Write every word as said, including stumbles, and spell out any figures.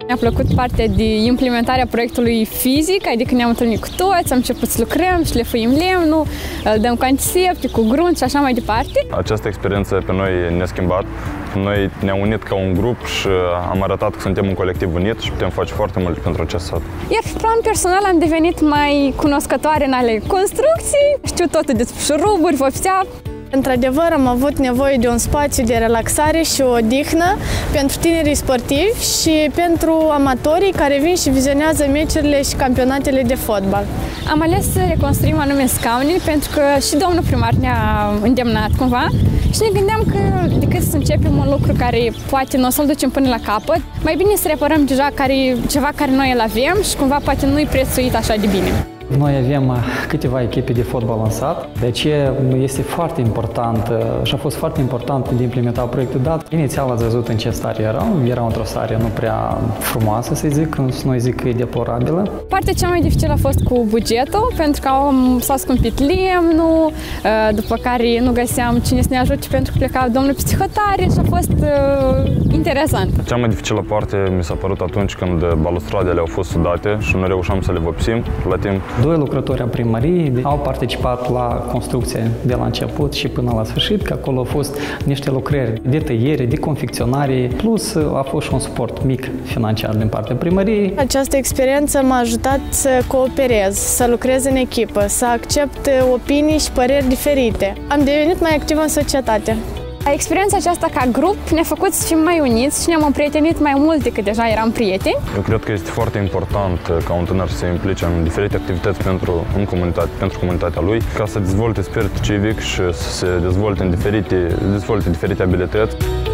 Mi-a plăcut partea de implementarea proiectului fizic, adică ne-am întâlnit cu toți, am început să lucrăm, șlefuim lemnul, îl dăm cu antiseptic, cu grunt și așa mai departe. Această experiență pe noi ne-a schimbat. Noi ne-am unit ca un grup și am arătat că suntem un colectiv unit și putem face foarte mult pentru acest sat. Iar pe plan personal am devenit mai cunoscătoare în ale construcții, știu totul despre șuruburi, vopsea. Într-adevăr, am avut nevoie de un spațiu de relaxare și o odihnă pentru tinerii sportivi și pentru amatorii care vin și vizionează meciurile și campionatele de fotbal. Am ales să reconstruim anume scaune pentru că și domnul primar ne-a îndemnat cumva și ne gândeam că decât să începem un lucru care poate nu o să-l ducem până la capăt, mai bine să reparăm deja care, ceva care noi îl avem și cumva poate nu-i prețuit așa de bine. Noi avem câteva echipe de fotbal în sat, de aceea este foarte important și a fost foarte important de implementa proiectul dat. Inițial ați văzut în ce stare erau, erau într-o stare nu prea frumoasă, să zic, noi zic că e deplorabilă. Partea cea mai dificilă a fost cu bugetul, pentru că s-a scumpit lemnul, după care nu găseam cine să ne ajute pentru că pleca domnul psihotare și a fost uh, interesant. Cea mai dificilă parte mi s-a părut atunci când balustradele au fost sudate și nu reușeam să le vopsim la timp. Doi lucrători ai primăriei au participat la construcție de la început și până la sfârșit, că acolo au fost niște lucrări de tăiere, de confecționare, plus a fost și un suport mic financiar din partea primăriei. Această experiență m-a ajutat să cooperez, să lucrez în echipă, să accept opinii și păreri diferite. Am devenit mai activ în societate. Experiența aceasta ca grup ne-a făcut să fim mai uniți și ne-am împrietenit mai mult decât deja eram prieteni. Eu cred că este foarte important ca un tânăr să se implice în diferite activități pentru, în comunitate, pentru comunitatea lui, ca să dezvolte spiritul civic și să se dezvolte în diferite, dezvolte diferite abilități.